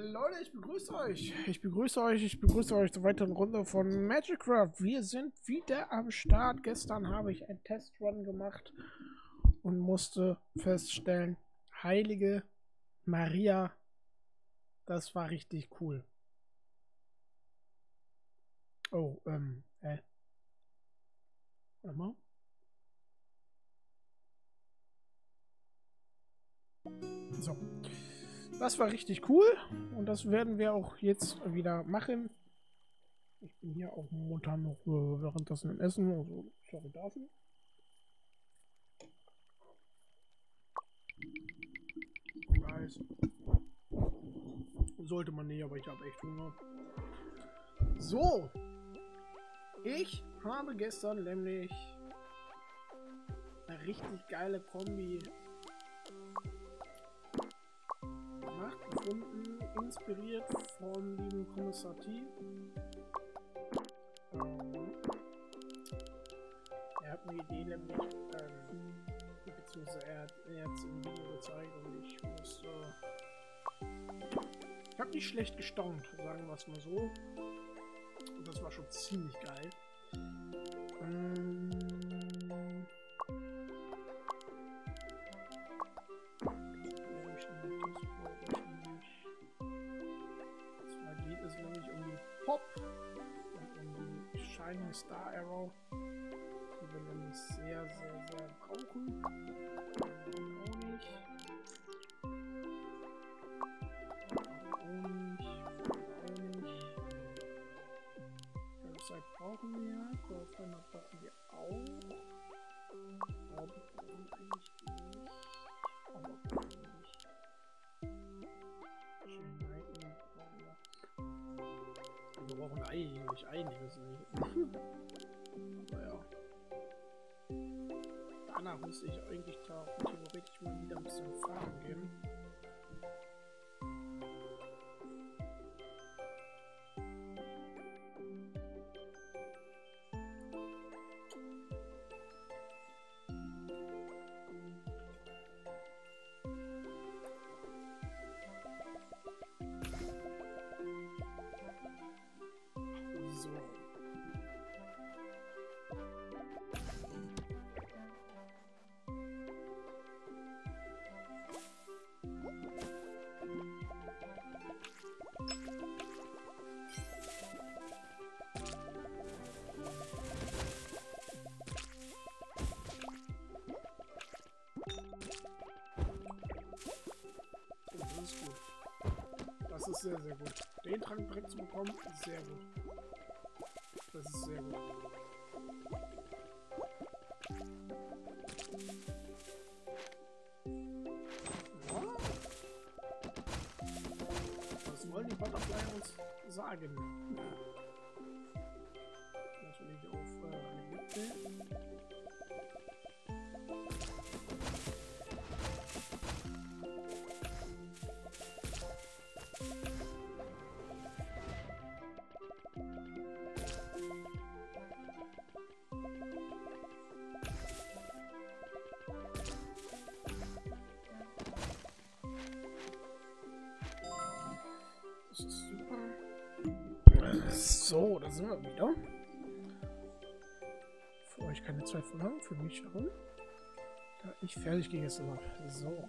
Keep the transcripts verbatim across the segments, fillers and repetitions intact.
Leute, ich begrüße euch. Ich begrüße euch, ich begrüße euch zur weiteren Runde von Magicraft. Wir sind wieder am Start. Gestern habe ich einen Testrun gemacht und musste feststellen, heilige Maria, das war richtig cool. Oh, ähm, äh. Warte mal. So. Das war richtig cool und das werden wir auch jetzt wieder machen. Ich bin hier auch momentan noch äh, währenddessen im Essen, also sorry dafür. Nice. Sollte man nicht, aber ich habe echt Hunger. So. Ich habe gestern nämlich eine richtig geile Kombi gemacht, gefunden, inspiriert von lieben Kommissar T. Ähm, er hat eine Idee nämlich, ähm, beziehungsweise er hat er hat's im Video gezeigt und ich muss, äh, ich habe nicht schlecht gestaunt, sagen wir es mal so. Und das war schon ziemlich geil. Ähm, Zwar geht es nämlich um die Pop und um die Shining Star Arrow, die wir nämlich sehr, sehr, sehr brauchen. Auch nicht. Auch nicht. Auch nicht. Website brauchen wir. Corona brauchen wir auch. Aber wir brauchen eigentlich nicht. Aber wir brauchen nicht. Schön Lightning brauchen wir. Wir brauchen eigentlich einiges nicht. Naja. Danach müsste ich eigentlich theoretisch mal wieder ein bisschen fahren gehen. So. Das ist gut. Das ist sehr, sehr gut. Den Trank direkt zu bekommen, ist sehr gut. Das ist sehr gut. Ja. Was wollen die Butterfly uns sagen? Natürlich auf äh, eine Mitte. Das ist super. So, da sind wir wieder. Für euch keine Zeit verlangen, für mich schon. Da ich fertig gegessen habe. So.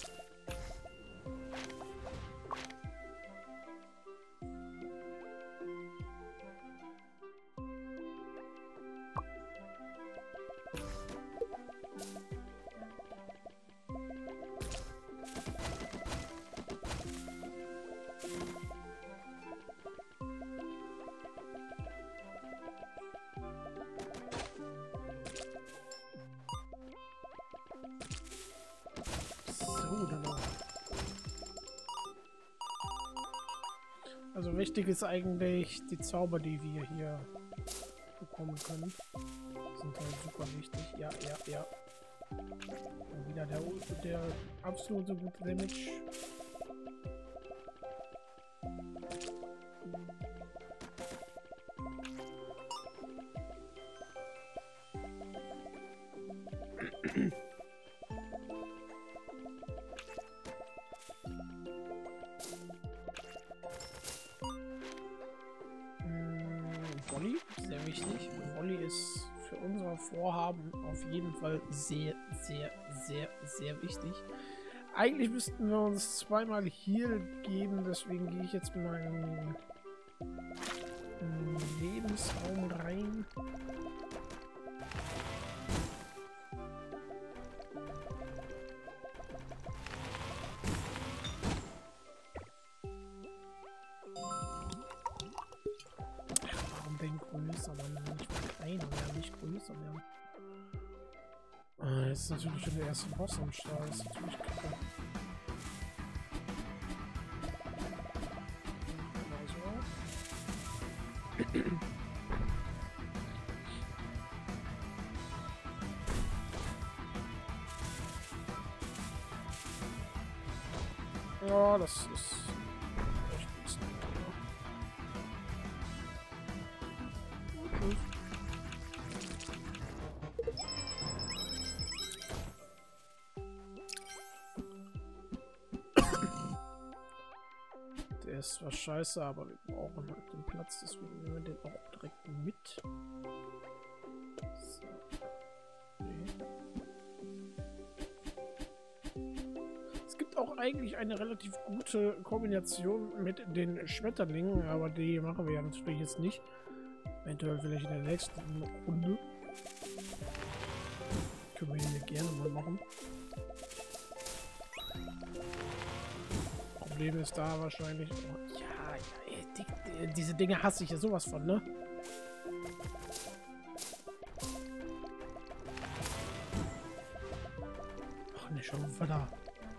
Also wichtig ist eigentlich die Zauber, die wir hier bekommen können. Sind halt super wichtig. Ja, ja, ja. Und wieder der, der absolute gute Damage. sehr wichtig. Volley ist für unser Vorhaben auf jeden Fall sehr, sehr, sehr, sehr wichtig. Eigentlich müssten wir uns zweimal Heal geben, deswegen gehe ich jetzt mal in den Lebensraum rein. Warum denn größer, Mann? Ich will kleiner werden, nicht größer werden. Ah, jetzt ist natürlich schon der erste Boss am Start. Das ist natürlich kacke. Ja, das ist echt ein bisschen. Okay. Der ist zwar scheiße, aber wir brauchen halt den Platz, deswegen nehmen wir den auch direkt mit. So. Okay. Es gibt auch eigentlich eine relativ gute Kombination mit den Schmetterlingen, aber die machen wir ja natürlich jetzt nicht. Eventuell vielleicht in der nächsten Runde. Können wir hier gerne mal machen. Problem ist da wahrscheinlich. Oh, ja, ja, die, die, diese Dinge hasse ich ja sowas von, ne? Ach ne, schau mal da.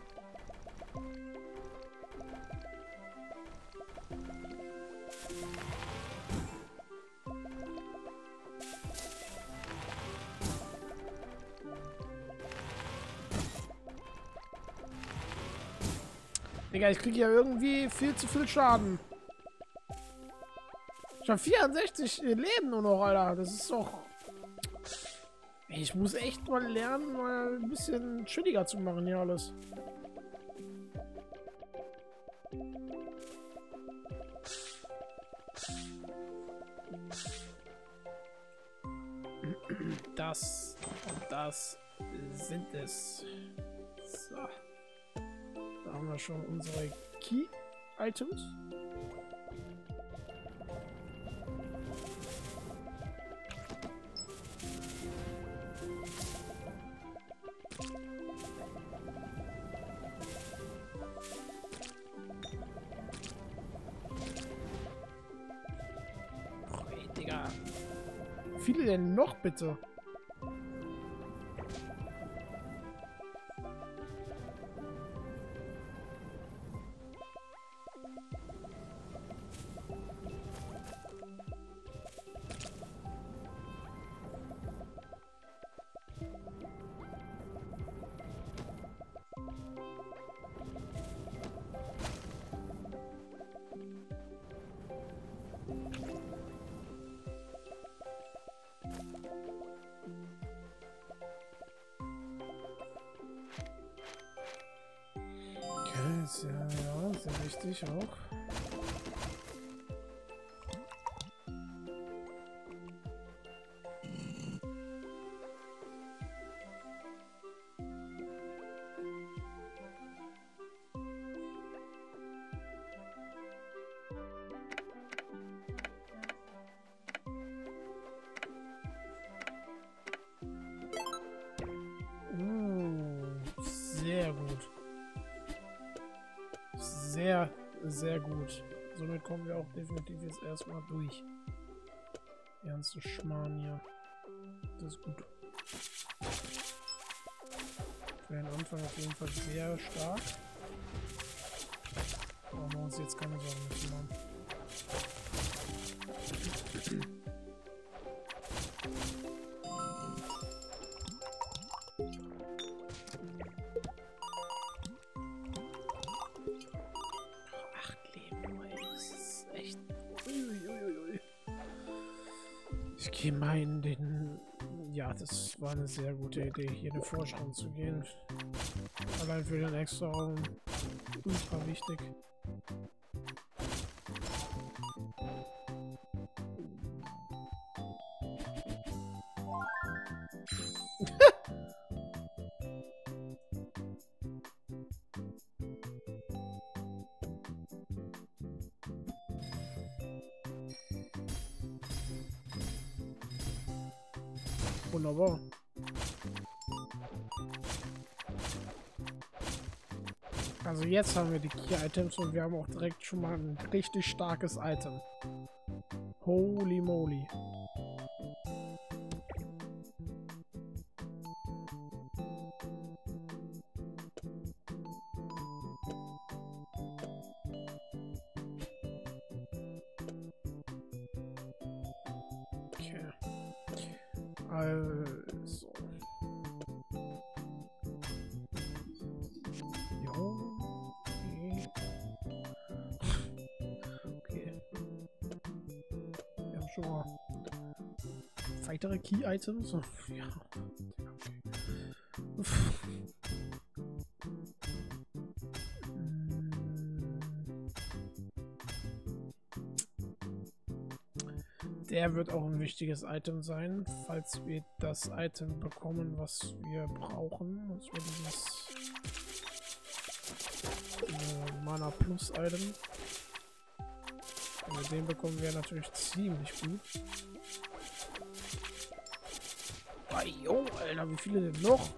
Digga, ich kriege ja irgendwie viel zu viel Schaden. Ich habe vierundsechzig Leben nur noch, Alter. Das ist doch... Ey, ich muss echt mal lernen, mal ein bisschen chilliger zu machen hier alles. Das und das sind es. So. Da haben wir schon unsere Key-Items. Oh, ey, Digga. Wie viele denn noch, bitte? Ja, ja, sehr wichtig auch. Uh, sehr gut. Sehr, sehr gut. Somit kommen wir auch definitiv jetzt erstmal durch. Die ganze Schmarrn hier. Das ist gut. Für den Anfang auf jeden Fall sehr stark. Brauchen wir uns jetzt keine Sorgen mehr zu machen. Ich gehe mal in den... Ja, das war eine sehr gute Idee, hier den Vorsprung zu gehen. Allein für den extra Raum. Ultra wichtig. Wunderbar. Also jetzt haben wir die Key-Items und wir haben auch direkt schon mal ein richtig starkes Item. Holy moly. Okay. Also. Schon mal weitere Key-Items. Ja. Der wird auch ein wichtiges Item sein, falls wir das Item bekommen, was wir brauchen. Das wird dieses äh, Mana Plus Item. Wenn wir den bekommen, wäre natürlich ziemlich gut. Ah, jo, Alter, wie viele denn noch?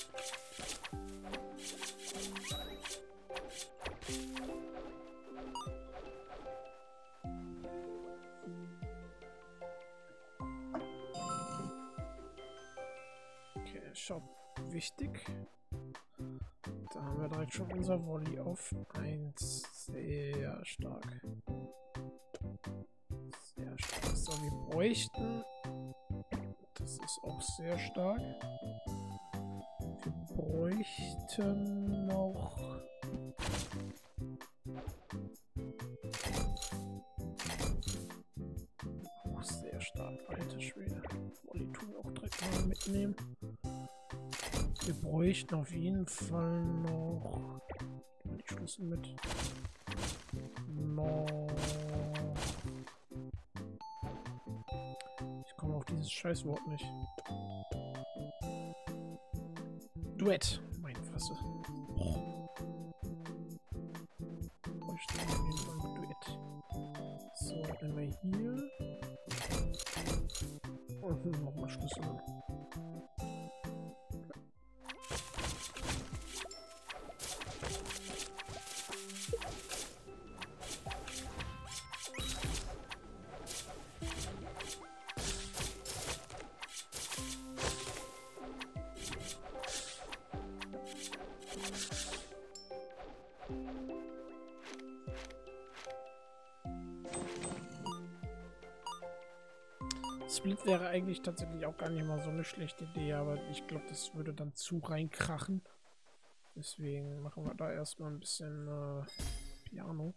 Okay, Shop wichtig. Da haben wir direkt schon unser Volley auf eins. Sehr stark. Sehr stark. So, wir bräuchten. Das ist auch sehr stark. Wir bräuchten noch. Auch sehr stark. Alte Schwede. Volley tun auch direkt mal mitnehmen. Wir bräuchten auf jeden Fall noch. Die Schlüssel mit. Noch. Ich komme auf dieses Scheißwort nicht. Duett. Meine Fresse. Bräuchten wir auf jeden Fall ein Duett. So, wenn wir hier. Und nochmal Schlüssel. Split wäre eigentlich tatsächlich auch gar nicht mal so eine schlechte Idee, aber ich glaube, das würde dann zu reinkrachen. Deswegen machen wir da erstmal ein bisschen äh, Piano.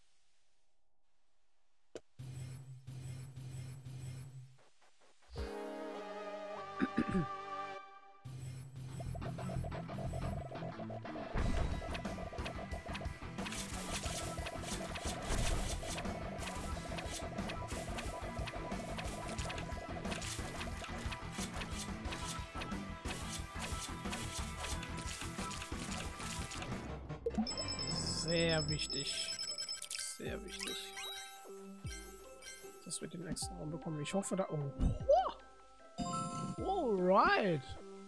Sehr wichtig. Sehr wichtig. Dass wir den nächsten Raum bekommen. Ich hoffe da... Oh. Alright.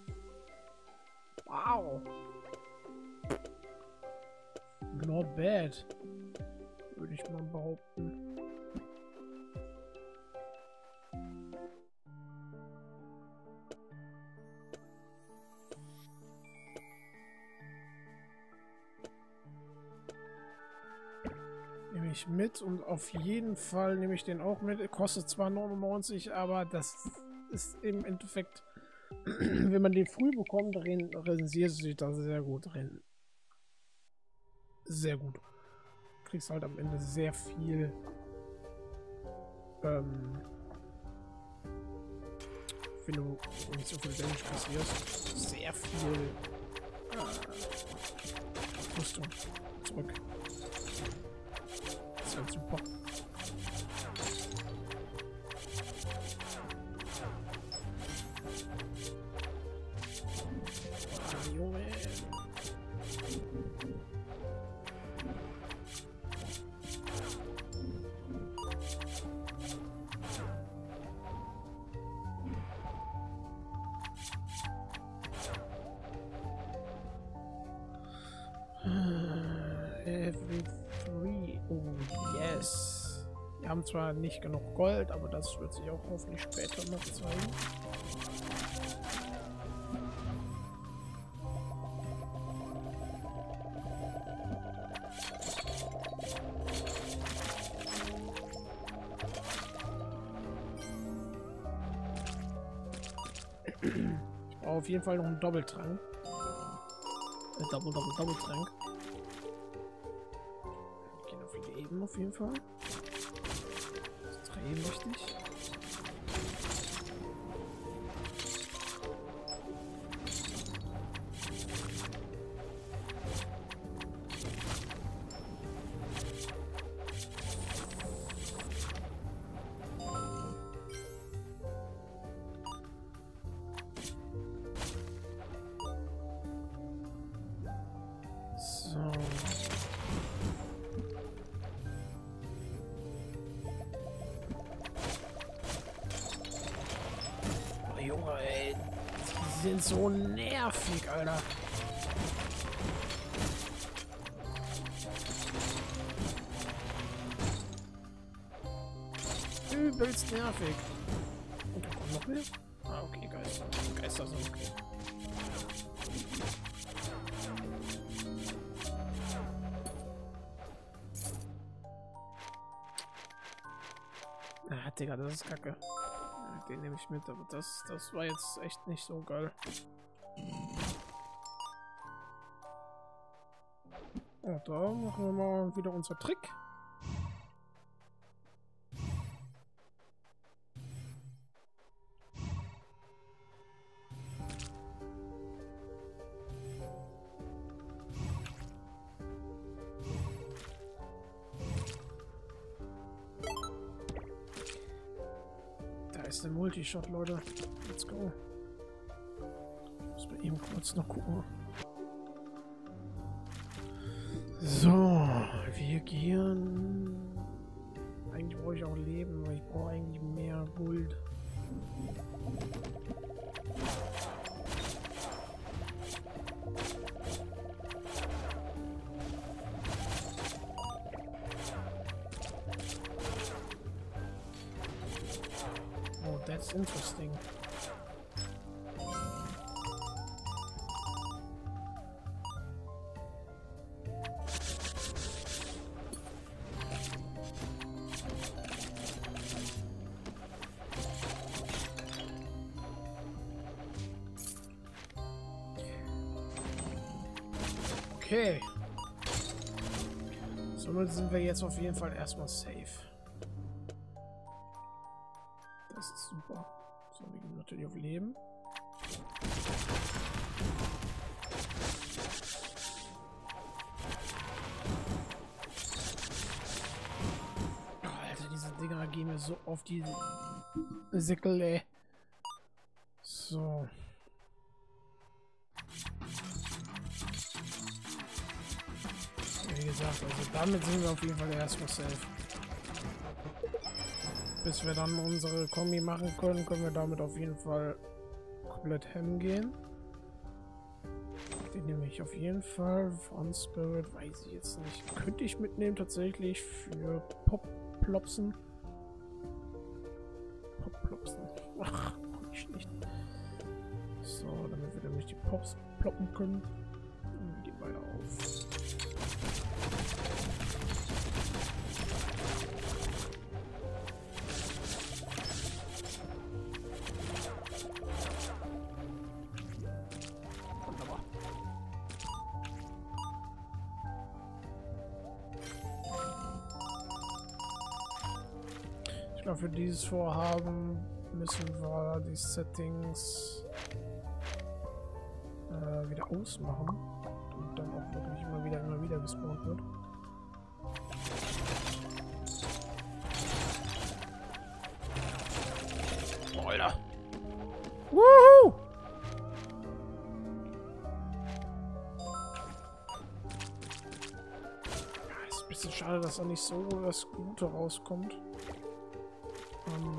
Wow. Not bad. Würde ich mal behaupten. Nehme ich mit und auf jeden Fall nehme ich den auch mit. Kostet zwar neunundneunzig, aber das ist im Endeffekt, wenn man den früh bekommt, rentiert sich das sehr gut drin. Sehr gut. Du kriegst halt am Ende sehr viel ähm, wenn du nicht so viel Damage kassierst. Sehr viel äh, Rüstung zurück. Das ist halt super. Ah, Junge. Level drei. Oh, yes. Wir haben zwar nicht genug Gold, aber das wird sich auch hoffentlich später noch zeigen. Ich brauche auf jeden Fall noch einen Doppeltrank. Ein Doppel, Doppel, Doppeltrank. Wir gehen auf Leben auf jeden Fall. Das Drehen wichtig. So. Oh, Junge, ey. Die sind so nervig, Alter. Übelst nervig. Und da kommt noch mehr? Ah, okay, Geister. Geister sind okay. Ah, Digga, das ist kacke. Ja, den nehme ich mit, aber das, das war jetzt echt nicht so geil. Ja, da machen wir mal wieder unser Trick. Ist der Multishot, Leute. Let's go. Ich muss mal eben kurz noch gucken. So, wir gehen. Eigentlich brauche ich auch Leben, aber ich brauche eigentlich mehr Gold. That's interesting. Okay. Somit sind wir jetzt auf jeden Fall erstmal safe. Das ist super. So, wir gehen natürlich auf Leben. Oh, Alter, diese Dinger gehen mir so auf die Säckel, ey. So. Wie gesagt, also damit sind wir auf jeden Fall erstmal safe. Bis wir dann unsere Kombi machen können, können wir damit auf jeden Fall komplett hem gehen. Den nehme ich auf jeden Fall. Von Spirit weiß ich jetzt nicht. Könnte ich mitnehmen tatsächlich für Pop-Plopsen. Pop-Plopsen. Ach, nicht schlecht. So, damit wir nämlich die Pops ploppen können. Und gehen weiter auf. Ich glaube, für dieses Vorhaben müssen wir die Settings äh, wieder ausmachen und dann auch wirklich immer wieder immer wieder gespawnt wird. Oh, Alter! Woohoo! Ja, ist ein bisschen schade, dass da nicht so das Gute rauskommt. Ähm,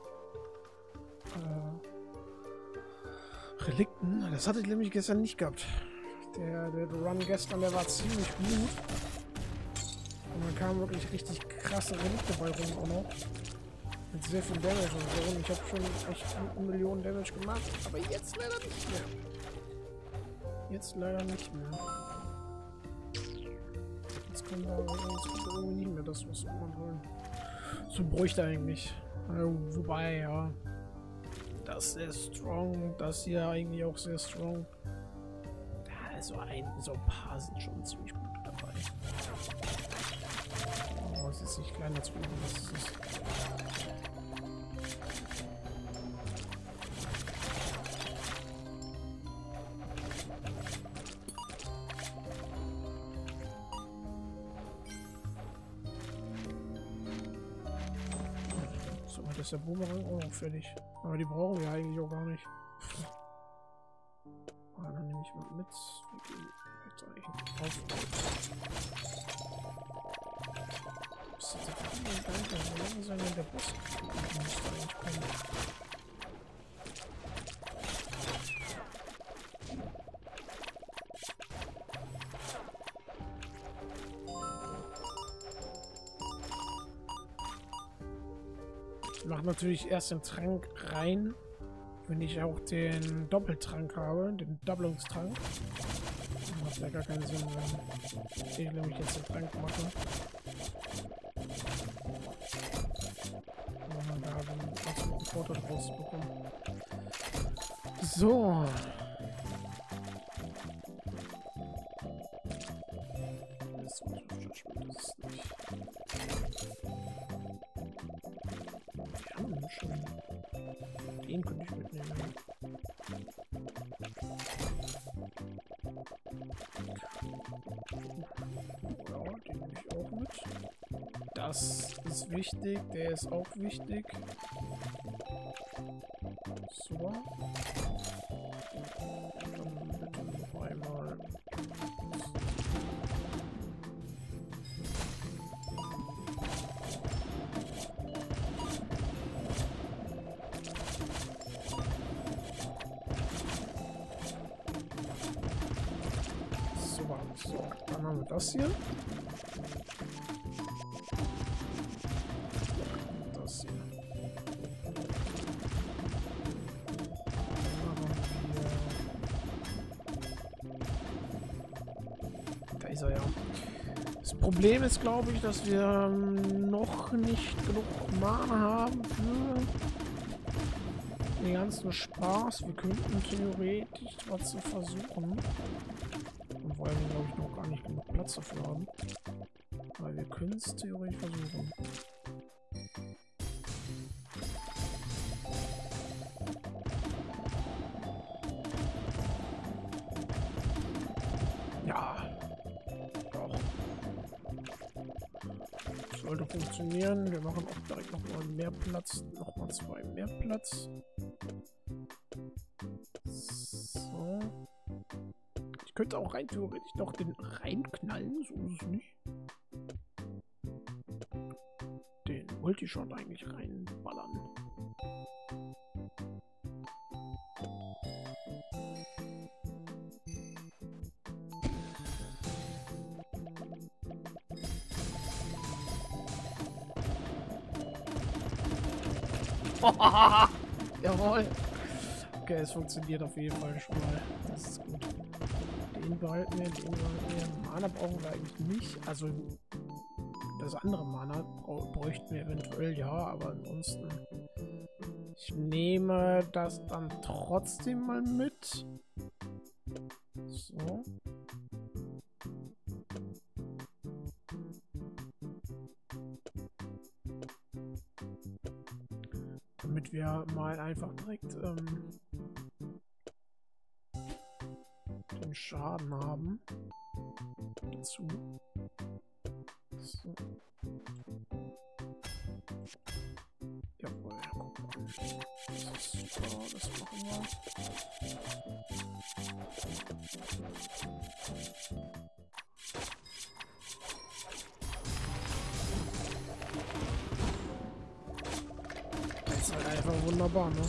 äh, Relikten, das hatte ich nämlich gestern nicht gehabt. Der, der Run gestern, der war ziemlich gut. Und dann kamen wirklich richtig krasse Relikte bei rum auch noch. Mit sehr viel Damage und so. Und ich habe schon echt eine Million Damage gemacht. Aber jetzt leider nicht mehr. Jetzt leider nicht mehr. Jetzt kommt da irgendwie nicht mehr das, was man wollen. So bräuchte eigentlich. Also, wobei, ja. Das ist sehr strong. Das hier eigentlich auch sehr strong. Ja, also ein, so ein paar sind schon ziemlich gut dabei. Oh, es ist nicht kleiner zu machen, was es ist. So, das ist der Boomerang auch noch fertig. Aber die brauchen wir eigentlich auch gar nicht. Ah, dann nehme ich mal mit. Wir gehen jetzt eigentlich auf. Was ist das denn? Wie lange soll denn der Boss müsste eigentlich kommen? Ich mache natürlich erst den Trank rein, wenn ich auch den Doppeltrank habe, den Doppelungstrank. Das macht ja gar keinen Sinn, wenn ich nämlich jetzt den Trank mache. Und da einen absoluten Vorteil rausbekommen. So. Das ist nicht. Wir haben schon. Den könnte ich mitnehmen. Ja, den nehme ich auch mit. Das ist wichtig, der ist auch wichtig. So. Dann bitte noch einmal. So, dann haben wir das hier. Das hier. Dann haben wir... Da ist er ja. Das Problem ist, glaube ich, dass wir noch nicht genug Mana haben für den ganzen Spaß. Wir könnten theoretisch was zu versuchen. Vor allem, glaube ich, noch gar nicht genug Platz dafür haben. Aber wir können es theoretisch versuchen. Ja. Doch. Sollte funktionieren. Wir machen auch direkt nochmal mehr Platz. Nochmal zwei mehr Platz. So. Ich könnte auch rein theoretisch noch den reinknallen, so ist es nicht. Den Multishot eigentlich reinballern. Jawohl. Okay, es funktioniert auf jeden Fall schon mal. Das ist gut. Den behalten wir, den behalten wir. Mana brauchen wir eigentlich nicht. Also das andere Mana bräuchten wir eventuell, ja, aber ansonsten. Ich nehme das dann trotzdem mal mit. So. Damit wir mal einfach direkt ähm, den Schaden haben. Dazu. So. Jawohl, ja, guck mal. So, das machen wir. Das ist halt einfach wunderbar, ne?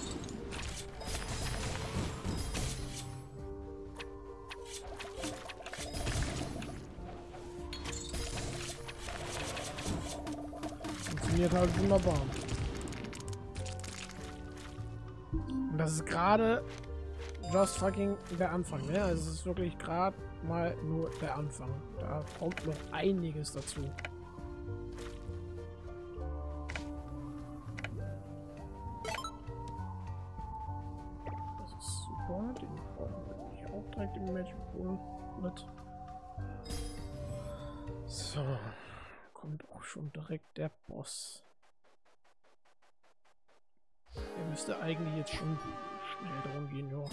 funktioniert halt wunderbar. Und das ist gerade just fucking der Anfang, ne? Also es ist wirklich gerade mal nur der Anfang. Da kommt noch einiges dazu. Das ist super. Den brauchen wir nämlich auch direkt im Magic Pool mit. So. Kommt auch schon direkt der Boss. Der müsste eigentlich jetzt schon schnell darum gehen, ja.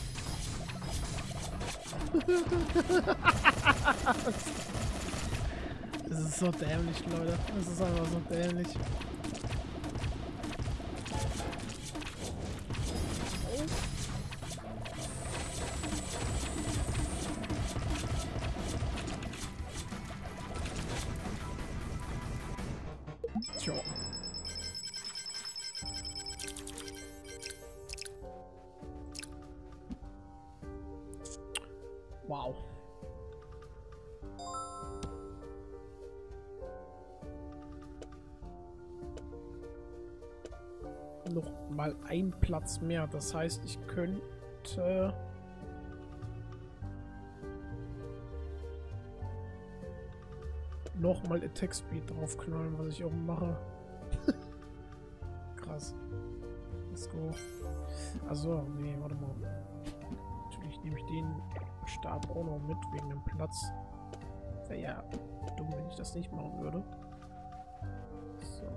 Das ist so dämlich, Leute. Das ist einfach so dämlich. Tja. Wow. Noch mal ein Platz mehr. Das heißt, ich könnte noch mal Attack Speed draufknallen, was ich auch mache. Krass. Let's go. Also, nee, warte mal. Natürlich nehme ich den Stab auch noch mit, wegen dem Platz. Wäre ja dumm, wenn ich das nicht machen würde. So.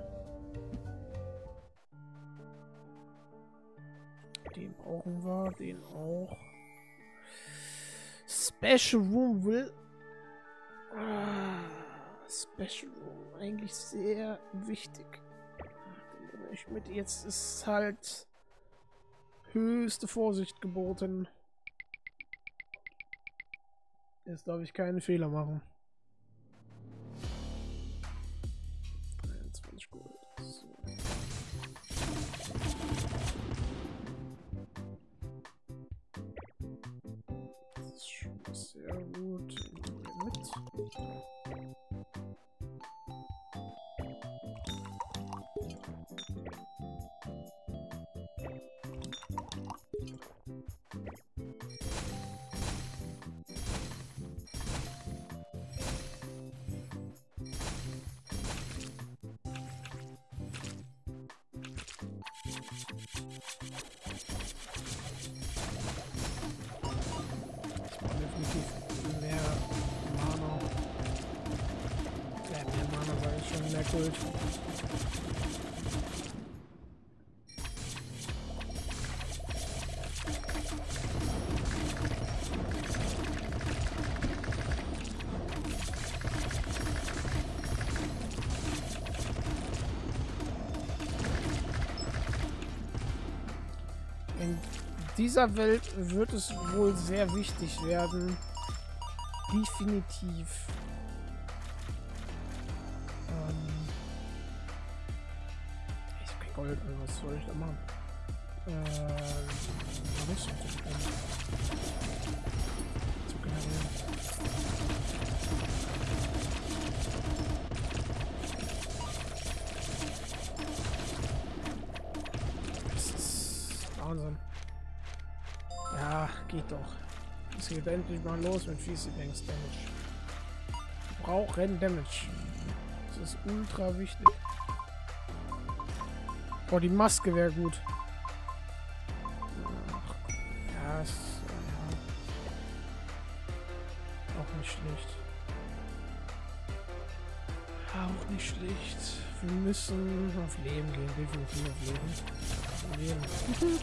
Den brauchen wir, den auch. Special Room will... Ah, Special Room, eigentlich sehr wichtig. Ich mit jetzt ist halt höchste Vorsicht geboten. Jetzt darf ich keinen Fehler machen. dreiundzwanzig Gold. So. Das ist schon sehr gut. Nehmen wir mit. Mehr Mana. Ja, mehr Mana war ich schon mehr Gold. In dieser Welt wird es wohl sehr wichtig werden. Definitiv. Ähm ich hab kein Gold, also was soll ich da machen? Ähm, was soll ich da machen? Zu generieren. Das ist Wahnsinn. Ja, geht doch. Es geht endlich mal los mit Fiesi Banks Damage. Wir brauchen Damage. Das ist ultra wichtig. Boah, die Maske wäre gut. Ach, ja, ist, ja, auch nicht schlecht. Auch nicht schlecht. Wir müssen auf Leben gehen, definitiv auf Leben. Leben.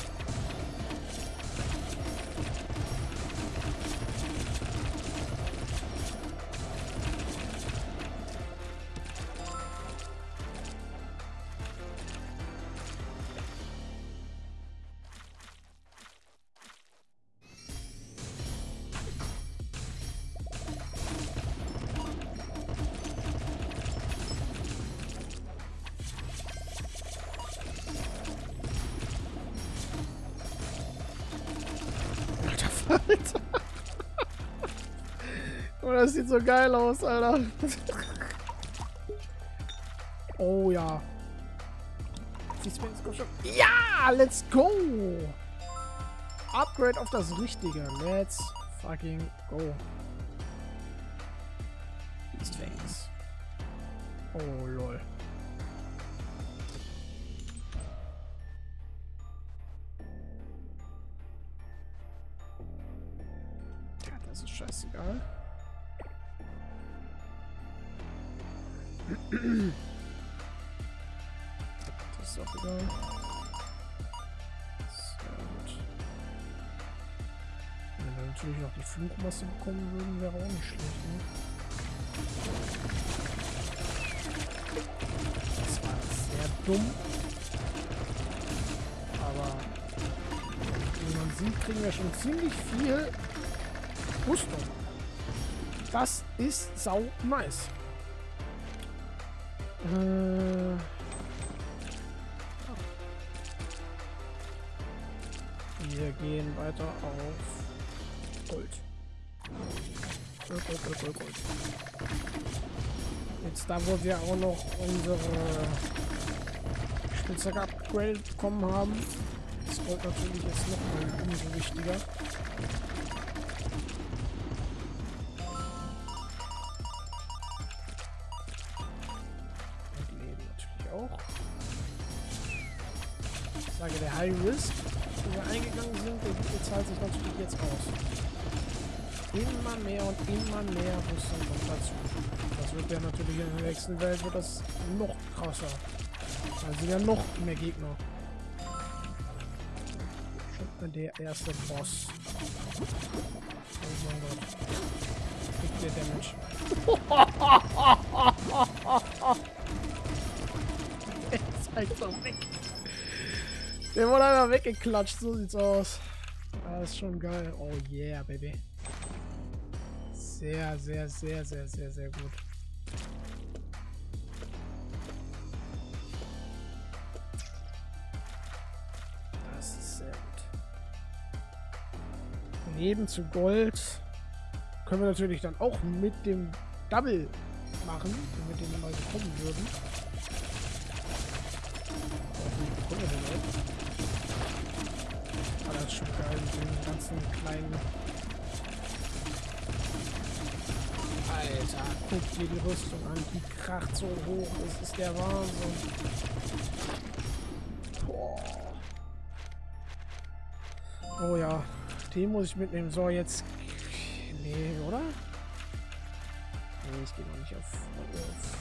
Alter. Oh, das sieht so geil aus, Alter. Oh ja. Ja, let's go. Upgrade auf das Richtige. Let's fucking go. Things. Oh, lol. Ja, das ist scheißegal. Das ist auch egal. Sehr gut. Wenn wir natürlich noch die Flugmasse bekommen würden, wäre auch nicht schlecht, ne? Das war sehr dumm. Aber wie man sieht, kriegen wir schon ziemlich viel Rüstung. Das ist sau nice. Äh, wir gehen weiter auf Gold. Gold, Gold, Gold, Gold, Gold. Jetzt da, wo wir auch noch unsere Spitzhacke upgradet bekommen haben, ist Gold natürlich jetzt noch mal umso wichtiger. Und Leben natürlich auch. Ich sage, der High Risk, den wir eingegangen sind, der zahlt sich natürlich jetzt aus. Immer mehr und immer mehr Rüstung kommt dazu. Das wird ja natürlich in der nächsten Welt wird das noch krasser. Also ja noch mehr Gegner. Schon der erste Boss. Oh mein Gott. Kriegt der Damage. Der ist einfach weg. Der wurde einfach weggeklatscht. So sieht's aus. Das ist schon geil. Oh yeah, baby. Sehr, sehr, sehr, sehr, sehr, sehr gut. Das ist sehr gut. Leben zu Gold können wir natürlich dann auch mit dem Double machen, wenn wir den mal bekommen würden. Aber das ist schon geil mit den ganzen kleinen. Alter, guck dir die Rüstung an, die kracht so hoch, das ist der Wahnsinn. Boah. Oh ja, den muss ich mitnehmen. So, jetzt... Nee, oder? Nee, ich gehe noch nicht auf... auf.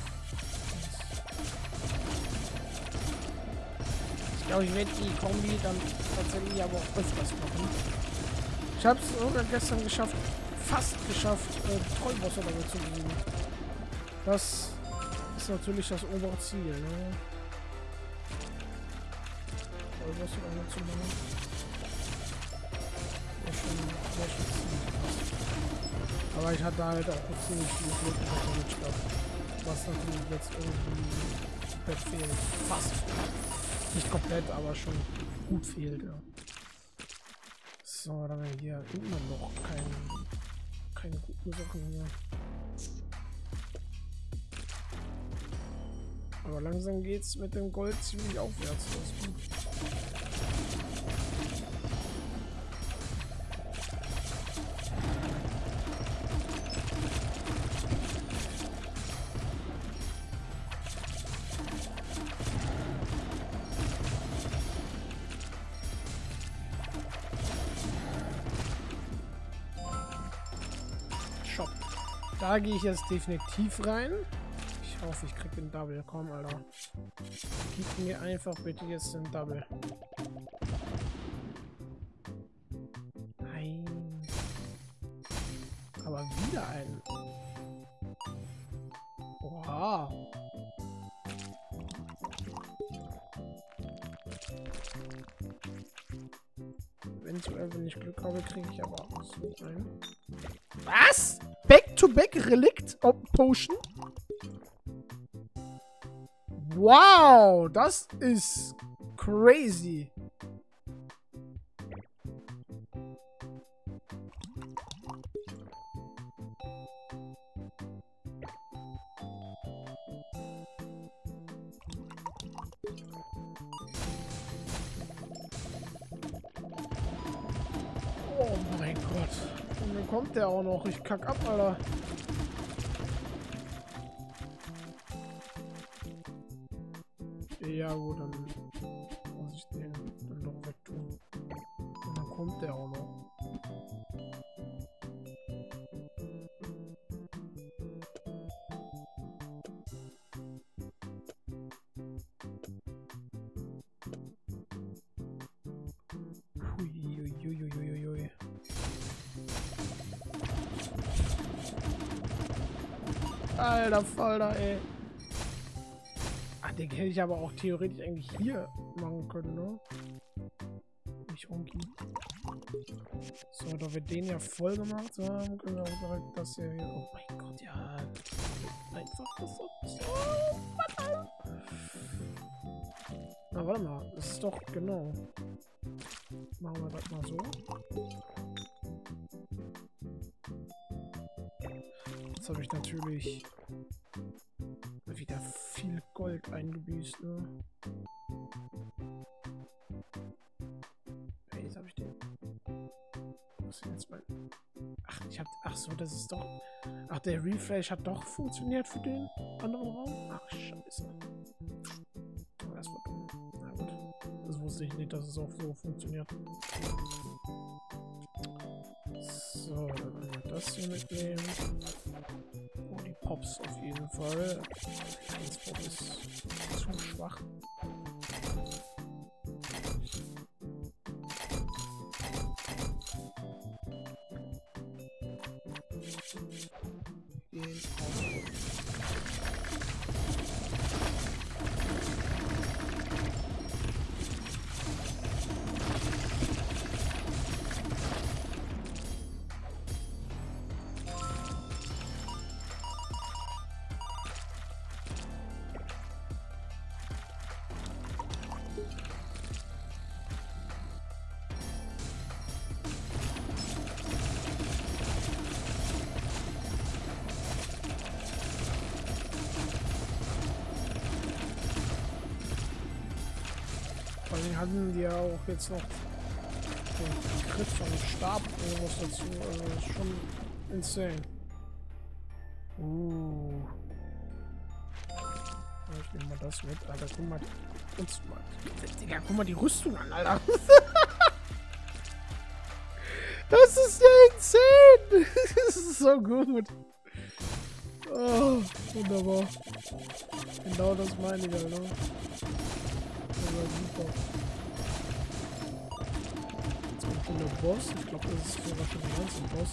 Ich glaube, ich werde die Kombi dann tatsächlich aber auch öfters machen. Ich habe es sogar gestern geschafft, fast geschafft, äh, Trollbosse damit zu besiegen. Das ist natürlich das obere Ziel, ne? Trollbosse damit zu machen. Ja, schon, ja, schon ziemlich krass. Aber ich hatte halt auch ziemlich viel Glück mit der Mitschlag. Was natürlich jetzt irgendwie komplett fehlt. Fast. Nicht komplett, aber schon gut fehlt, ja. So, dann haben wir hier immer noch kein, keine guten Sachen hier. Aber langsam geht's mit dem Gold ziemlich aufwärts. Das ist gut. Shop. Da gehe ich jetzt definitiv rein. Ich hoffe, ich krieg den Double. Komm, Alter. Gib mir einfach bitte jetzt den Double. Nein. Aber wieder einen. Oha. Eventuell, wenn ich Glück habe, kriege ich aber auch so einen. Was? Back-to-back-Relikt Potion? Wow, das ist crazy. Gott. Und dann kommt der auch noch. Ich kack ab, Alter. Ja gut, dann muss ich den dann doch wegtun. Und dann kommt der auch noch. Huiuiuiuiui. Alter Falter, ey. Ach, den hätte ich aber auch theoretisch eigentlich hier machen können, ne? Nicht umgehen. So, da wir den ja voll gemacht haben, können wir auch direkt das hier wieder. Oh mein Gott, ja. Einfach das so. Oh, na, warte mal. Das ist doch genau. Machen wir das mal so. Jetzt habe ich natürlich wieder viel Gold eingebüßt, ne? Hey, jetzt habe ich den. Was ist denn jetzt mein. Ach, ich hab. Ach so, das ist doch. Ach, der Refresh hat doch funktioniert für den anderen Raum? Ach, scheiße. Oh, das war dumm. Na gut. Das wusste ich nicht, dass es auch so funktioniert. So, dann werden wir das hier mitnehmen. Oh, die Pops auf jeden Fall. eins Pop ist zu schwach. Den Vor allem hatten die ja auch jetzt noch den Crit von Stab irgendwas dazu. Also das ist schon insane. Uh. Ich nehme mal das mit. Alter, guck mal. Uns mal. Digga, guck mal die Rüstung an, Alter. Das ist ja insane. Das ist so gut. Oh, wunderbar. Genau das meine ich, Alter. Super. Jetzt kommt schon der Boss. Ich glaube, das ist sogar schon der ganze Boss.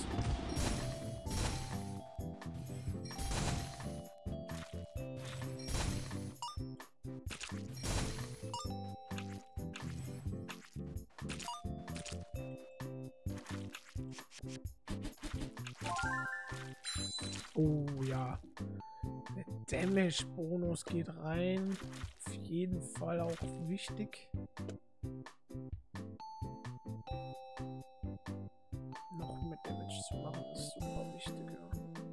Oh ja. Der Damage-Bonus geht rein. Auf jeden Fall auch wichtig. Noch mit Damage zu machen ist super wichtig, ja.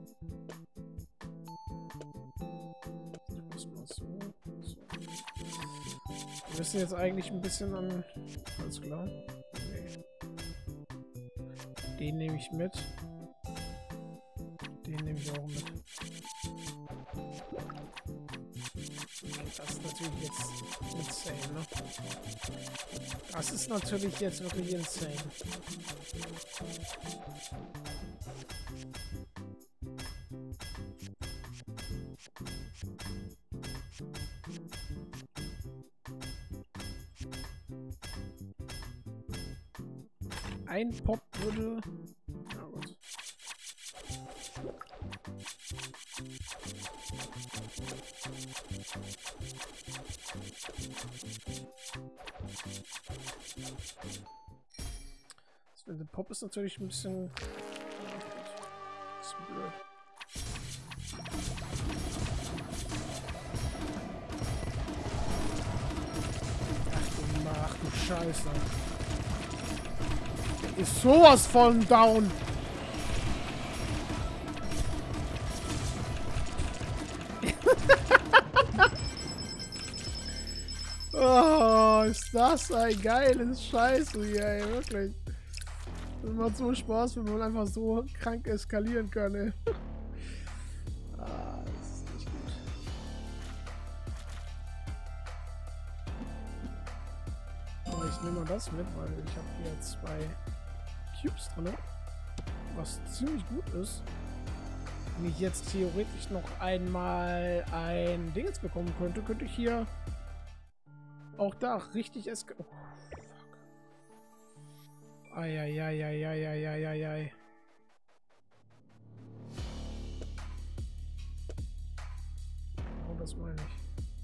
Ich muss mal so, so. Wir müssen jetzt eigentlich ein bisschen an. Alles klar. Nee. Den nehme ich mit. Den nehme ich auch mit. Das ist natürlich jetzt insane, ne? Das ist natürlich jetzt wirklich insane. Ein Pop würde... Na gut. Der Pop ist natürlich ein bisschen... Das ist blöd. Ach du, ach du Scheiße. Der ist sowas von down. Oh, ist das ein geiles Scheiße hier, ey, wirklich. Das macht so Spaß, wenn man einfach so krank eskalieren kann, ey. Ah, das ist nicht gut. Aber ich nehme mal das mit, weil ich habe hier zwei Cubes drin, was ziemlich gut ist. Wenn ich jetzt theoretisch noch einmal ein Ding jetzt bekommen könnte, könnte ich hier auch da richtig eskalieren. Oh, fuck. Eieieiei. Oh, das meine ich.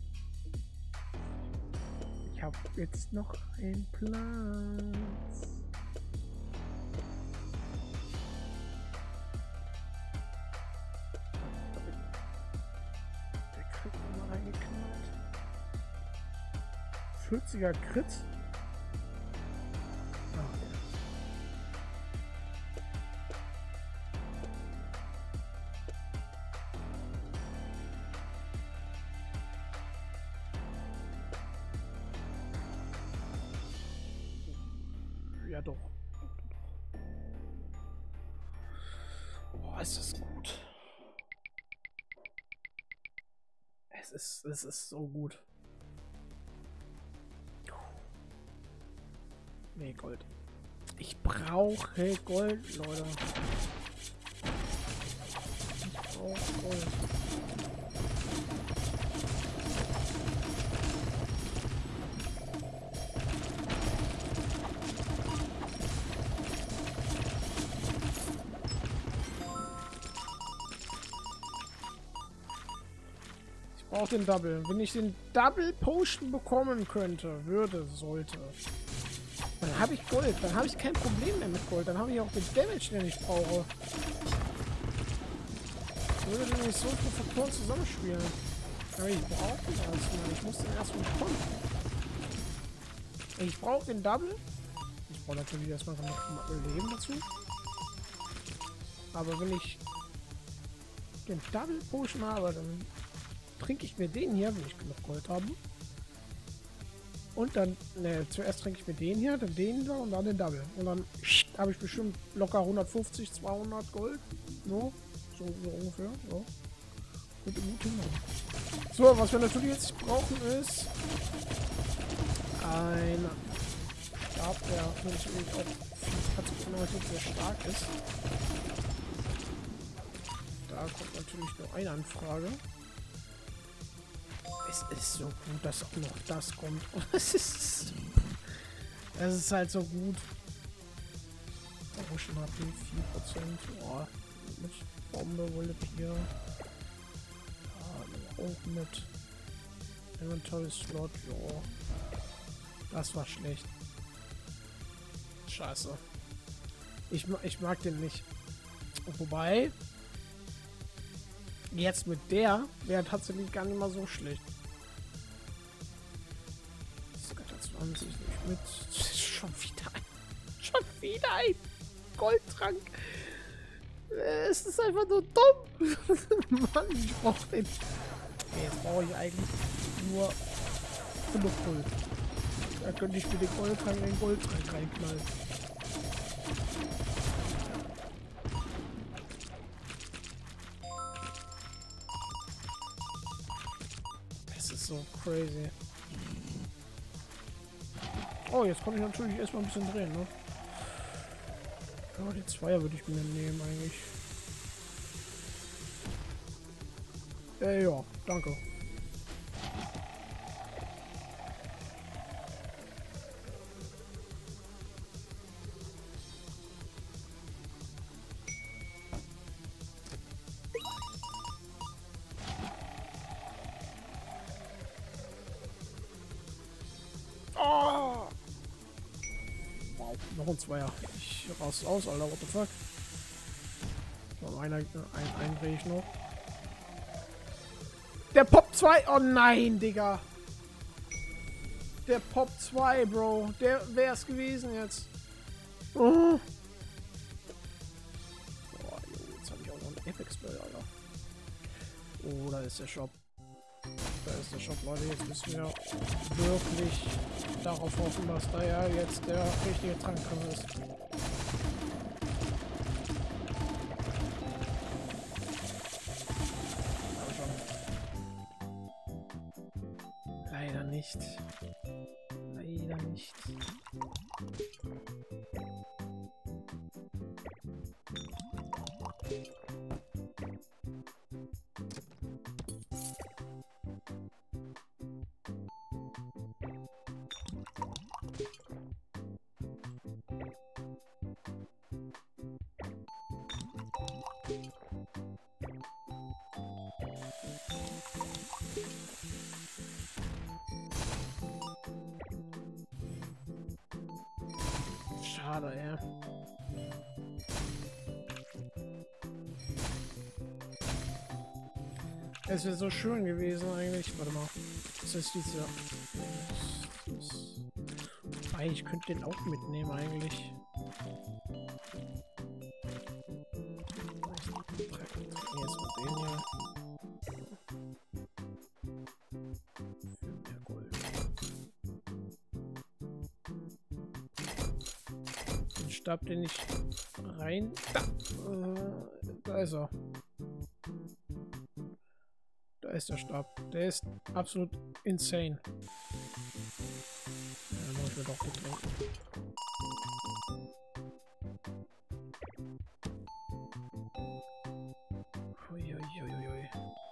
Ich habe jetzt noch einen Platz. Der Crit nochmal reingeknallt. vierziger Crit. Ja, doch. Boah, ist das gut. Es ist, es ist so gut. Nee, Gold. Ich brauche Gold, Leute. Ich brauche Gold. Auch den Double. Wenn ich den Double Potion bekommen könnte, würde, sollte, dann habe ich Gold. Dann habe ich kein Problem mehr mit Gold. Dann habe ich auch den Damage, den ich brauche. Würde nämlich so viele Faktoren zusammenspielen. Aber ich brauche den erstmal. Ich muss den erstmal bekommen. Ich brauche den Double. Ich brauche natürlich erstmal noch Leben dazu. Aber wenn ich den Double Potion habe, dann trinke ich mir den hier, wenn ich genug Gold habe. Und dann, ne, zuerst trinke ich mir den hier, dann den da und dann den Double. Und dann habe ich bestimmt locker hundertfünfzig, zweihundert Gold. So, so, so ungefähr. So. Könnte gut hinhauen. So, was wir natürlich jetzt brauchen ist ein Stab, der natürlich auch viel sehr stark ist. Da kommt natürlich nur eine Anfrage. Es ist so gut, dass auch noch das kommt. Es ist, es ist halt so gut. Oh, schon H P vier Prozent. Oh, mit Bombe, Wolle hier. Ja, auch mit Inventory Slot. Jo. Das war schlecht. Scheiße. Ich, ich mag den nicht. Wobei, jetzt mit der wäre tatsächlich gar nicht mal so schlecht. zwanzig nicht mit. Schon wieder ein. Schon wieder ein Goldtrank. Es ist einfach nur dumm. Mann, ich brauche den. Okay, jetzt brauche ich eigentlich nur genug Gold. Da könnte ich mir den Goldtrank in den Goldtrank reinknallen. Es ist so crazy. Oh, jetzt kann ich natürlich erstmal ein bisschen drehen, ne? Ja, die Zweier würde ich mir nehmen eigentlich. Äh, ja, danke. Oh! Wow, noch ein Zweier. Ich raus aus, Alter, what the fuck? So, einer, ein, einen drehe ich noch. Der Pop zwei! Oh nein, Digga! Der Pop zwei, Bro. Der wäre es gewesen jetzt. Oh. Boah, jetzt habe ich auch noch einen Epic Spell, Alter. Oh, da ist der Shop. Da ist der Shop, Leute. Jetzt müssen wir wirklich darauf hoffen, dass da ja jetzt der richtige Trank drin ist. nicht. Leider nicht. Schade, ja. Es wäre so schön gewesen eigentlich. Warte mal. Das ist dieser. Das ist... Ah, ich könnte den auch mitnehmen eigentlich. Jetzt mit den hier. Für mehr Gold. Den Stab, den ich rein. Da, äh, da ist er. Da ist der Stab. Der ist absolut insane. Ja, muss ich mir doch getrunken. Uiuiuiui.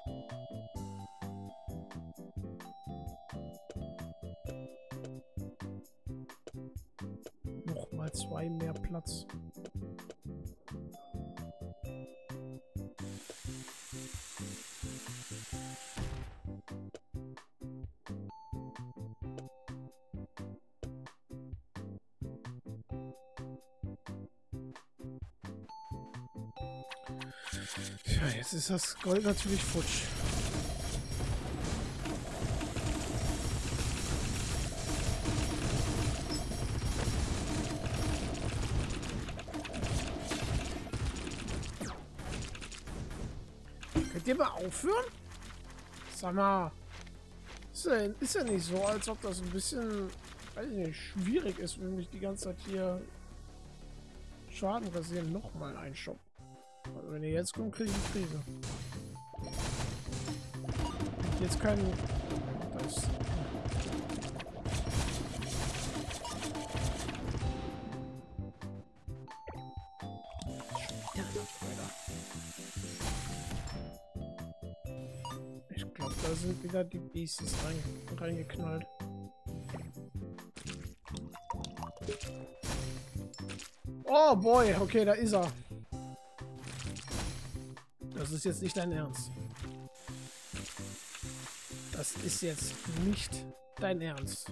Nochmal zwei mehr Platz. Ja, jetzt ist das Gold natürlich futsch. Könnt ihr mal aufhören? Sag mal, ist ja, ist ja nicht so, als ob das ein bisschen, weiß ich nicht, schwierig ist, wenn ich die ganze Zeit hier Schaden rasieren. Nochmal ein Shop. Also wenn ihr jetzt kommt, kriege ich eine Krise. Jetzt kein... Das... Ich glaube, da sind wieder die Beasties rein, reingeknallt. Oh boy, okay, da ist er. Das ist jetzt nicht dein Ernst. Das ist jetzt nicht dein Ernst.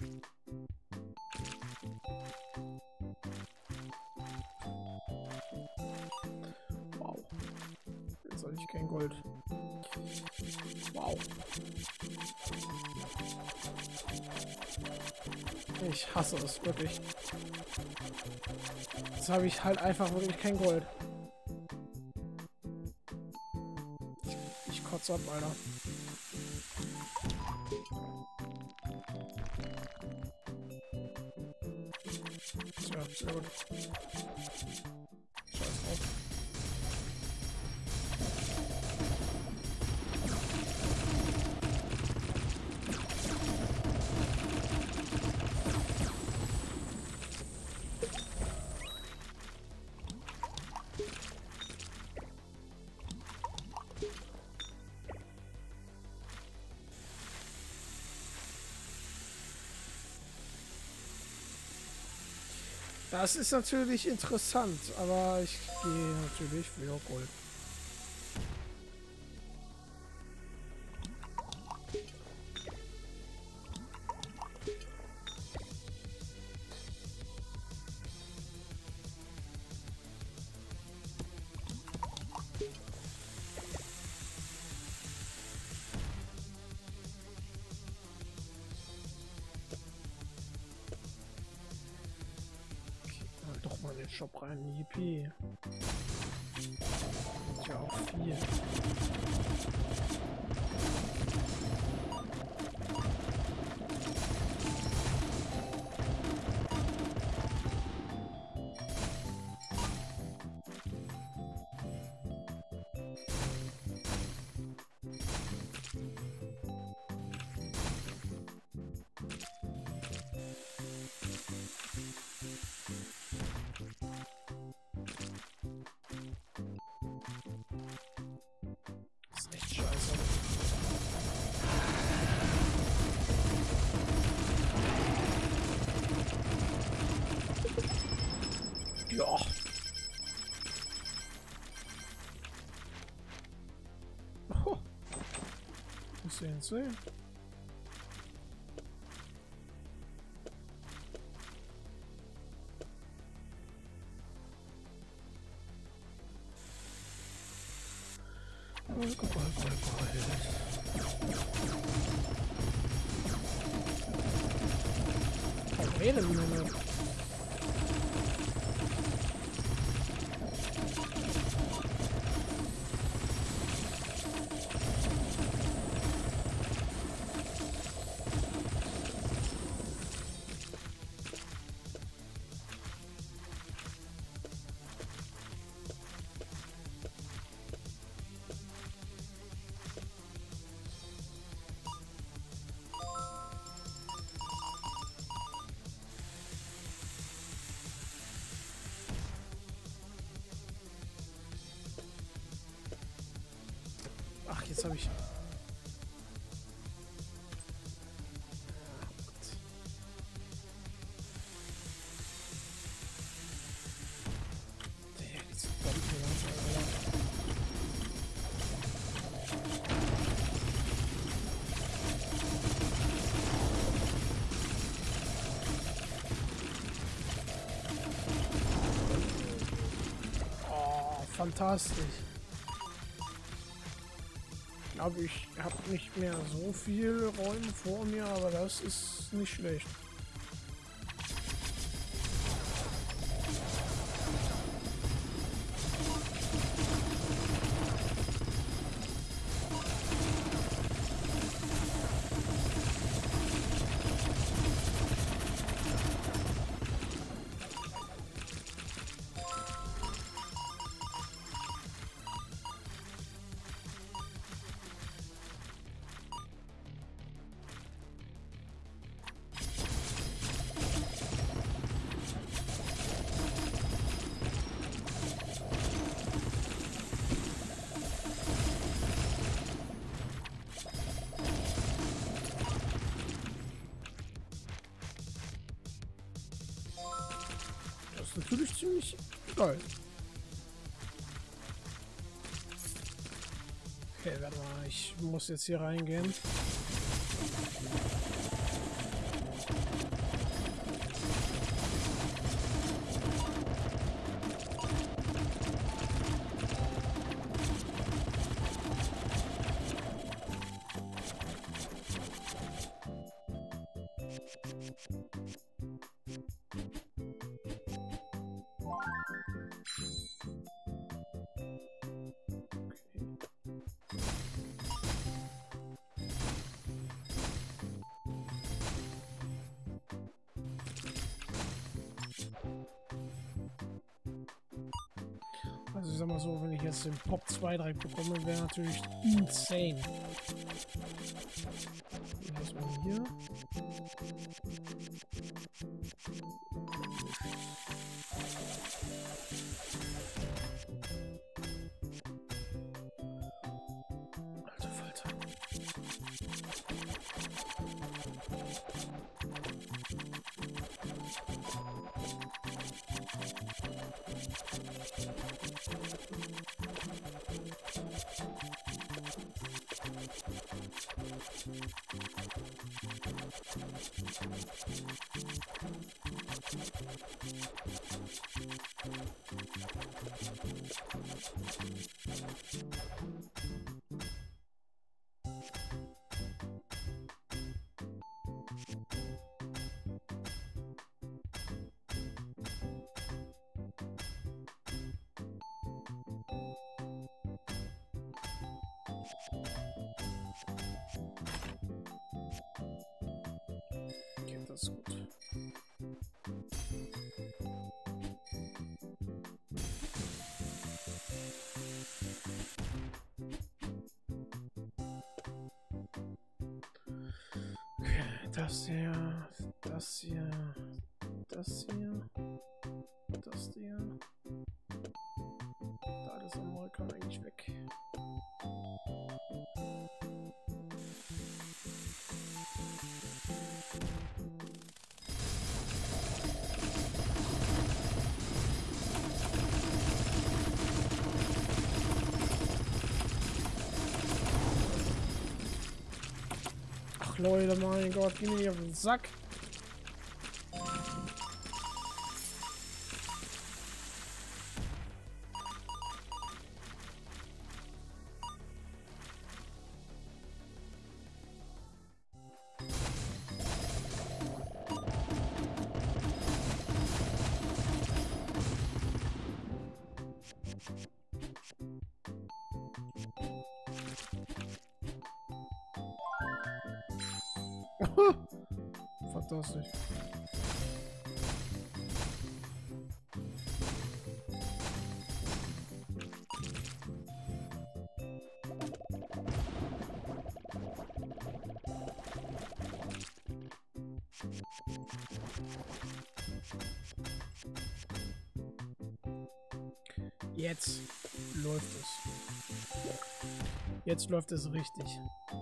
Wow. Jetzt soll ich kein Gold. Wow. Ich hasse es wirklich. Jetzt habe ich halt einfach wirklich kein Gold. Ich kotze ab, Alter. Tja, sehr gut. Scheiß drauf. Das ist natürlich interessant, aber ich gehe natürlich für Gold. Doch mal in den Shop rein, Yippie. Ist ja auch viel. Ist C N C? Alkohol, Alkohol. Oh, wait a minute. Ach, jetzt habe ich... Oh, fantastisch. Ich glaube, ich habe nicht mehr so viel Räume vor mir, aber das ist nicht schlecht. Das ist natürlich ziemlich geil. Okay, warte mal, ich muss jetzt hier reingehen. Also ich sag mal so, wenn ich jetzt den Pop zwei direkt bekomme, wäre natürlich insane. Erstmal hier. Alter Falter. Okay, das ist gut. Okay, das hier, das hier, das hier, das hier. Da alles andere kann eigentlich weg. Ach, Leute, mein Gott, geh mir nicht auf den Sack. Fantastisch. Jetzt läuft es. Jetzt läuft es richtig.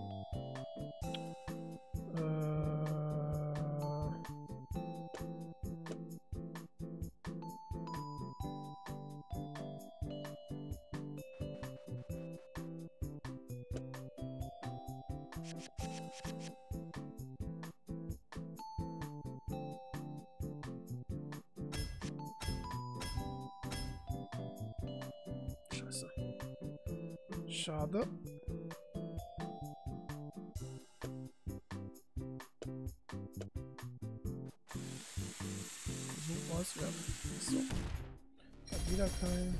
Scheiße. Schade. So was werden. So. Hat wieder kein.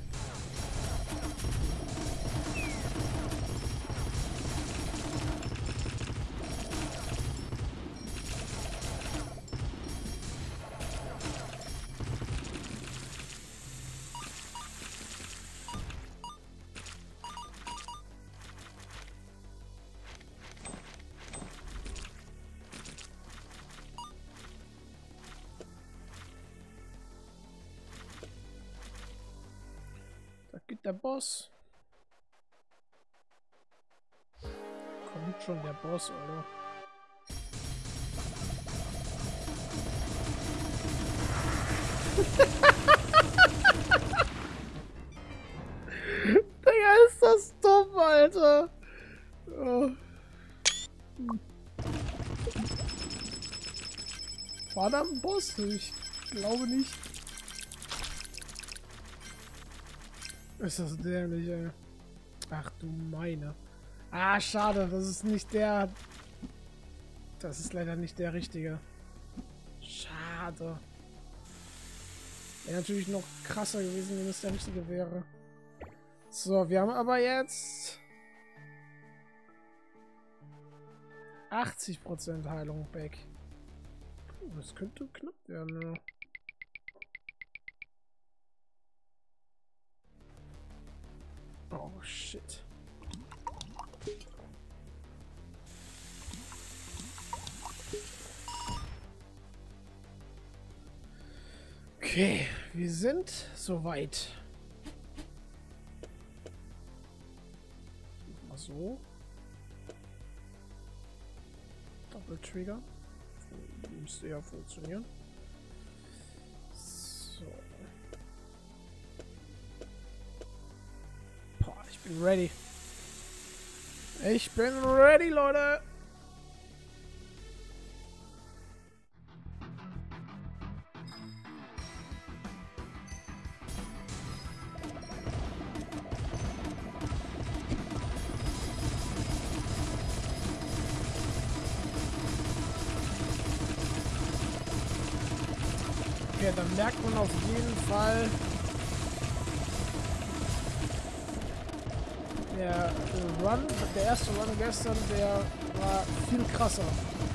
Da geht der Boss. Kommt schon der Boss, oder? Digga, ist das dumm, Alter. Oh. Hm. War da ein Boss? Ich glaube nicht. Ist das dämlich, ey. Ach du meine. Ah, schade, das ist nicht der... Das ist leider nicht der richtige. Schade. Wäre natürlich noch krasser gewesen, wenn es der richtige wäre. So, wir haben aber jetzt... achtzig Prozent Heilung back. Das könnte knapp werden, ja. Oh, shit. Okay, wir sind soweit. Mal so. Doppeltrigger. Müsste ja funktionieren. So. Boah, ich bin ready. Ich bin ready, Leute. Okay, dann merkt man auf jeden Fall, der Run, der erste Run gestern, der war viel krasser.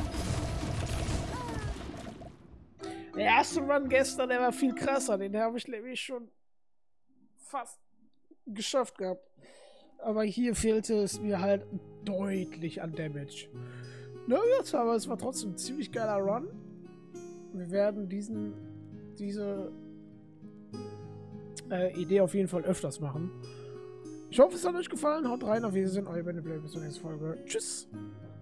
Der erste Run gestern, der war viel krasser. Den habe ich nämlich schon fast geschafft gehabt. Aber hier fehlte es mir halt deutlich an Damage. Na gut, aber es war trotzdem ein ziemlich geiler Run. Wir werden diesen, diese äh, Idee auf jeden Fall öfters machen. Ich hoffe, es hat euch gefallen. Haut rein, auf Wiedersehen, euer Benny Play. Bis zur nächsten Folge. Tschüss!